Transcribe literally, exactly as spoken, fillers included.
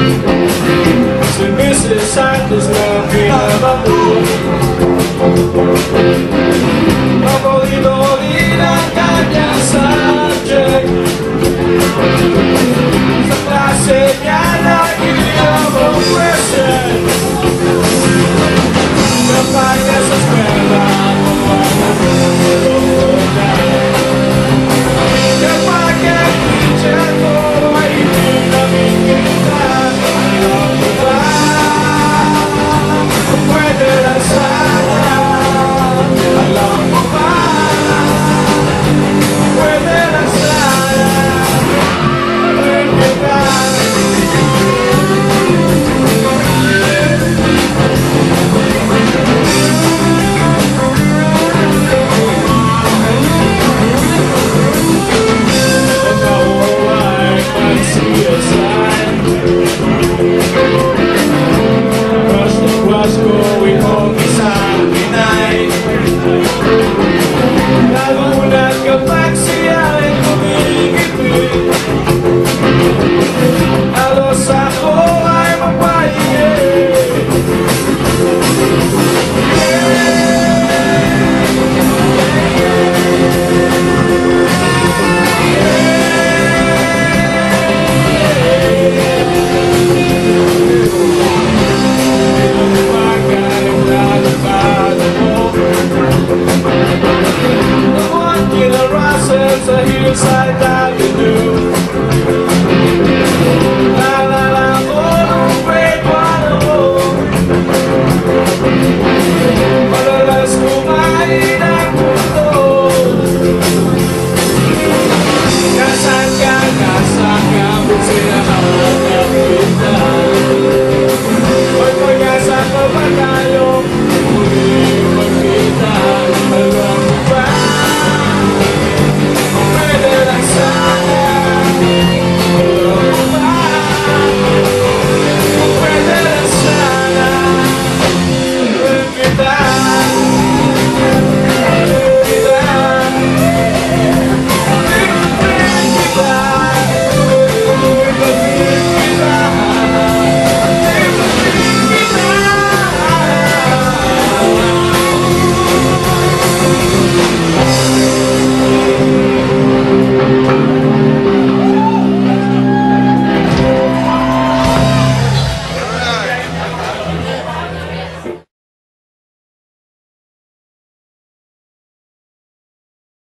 Si misses Santos no miraba no ha podido ir a Caña Sánchez. La señala y yo puede ser no pagues espera que pague pinchando ahí la minguita puede lanzar a la bomba puede lanzar Inside Avenue. La la la, oh, un great waterfall. Para la espuma y la mundo. Casaca, casaca, música, la boca,